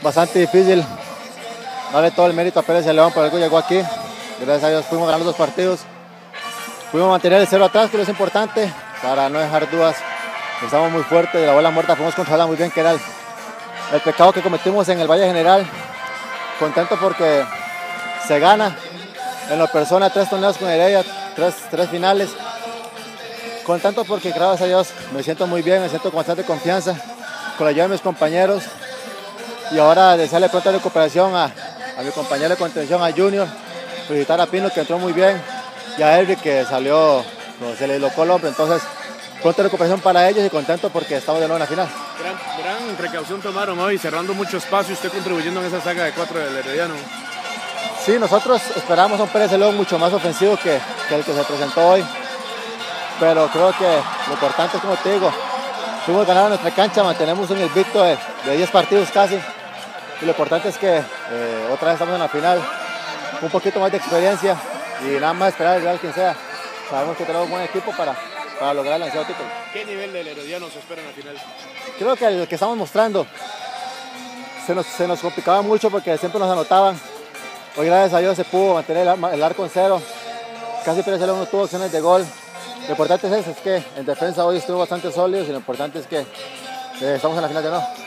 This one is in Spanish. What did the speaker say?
bastante difícil darle todo el mérito a Pérez de León, por algo llegó aquí. Gracias a Dios pudimos ganar los dos partidos. Pudimos mantener el 0 atrás, que es importante, para no dejar dudas. Estamos muy fuertes, de la bola muerta pudimos controlarla muy bien, que era el pecado que cometimos en el Valle General. Contento porque se gana. En lo personal, 3 torneos con Heredia, 3 finales. Contento porque, gracias a Dios, me siento muy bien, me siento con bastante confianza, con la ayuda de mis compañeros. Y ahora desearle pronta recuperación a mi compañero de contención, a Junior. Felicitar a Pino, que entró muy bien, y a Eric, que salió, se le dislocó el hombro. Entonces, pronta recuperación para ellos y contento porque estamos de nuevo en la final. Gran precaución tomaron hoy, cerrando mucho espacio, usted contribuyendo en esa saga de 4 del Herediano. Sí, nosotros esperamos a un Pérez de León mucho más ofensivo que el que se presentó hoy. Pero creo que lo importante es, como te digo, fuimos ganando nuestra cancha, mantenemos un invicto de 10 partidos casi. Y lo importante es que otra vez estamos en la final, un poquito más de experiencia y nada más esperar al Real quien sea. Sabemos que tenemos un buen equipo para lograr el ansiado título. ¿Qué nivel del Herediano se espera en la final? Creo que el que estamos mostrando se nos complicaba mucho porque siempre nos anotaban. Hoy, gracias a Dios, se pudo mantener el arco en 0. Casi Pérez de León no tuvo opciones de gol. Lo importante es eso, es que en defensa hoy estuvo bastante sólidos y lo importante es que estamos en la final de nuevo.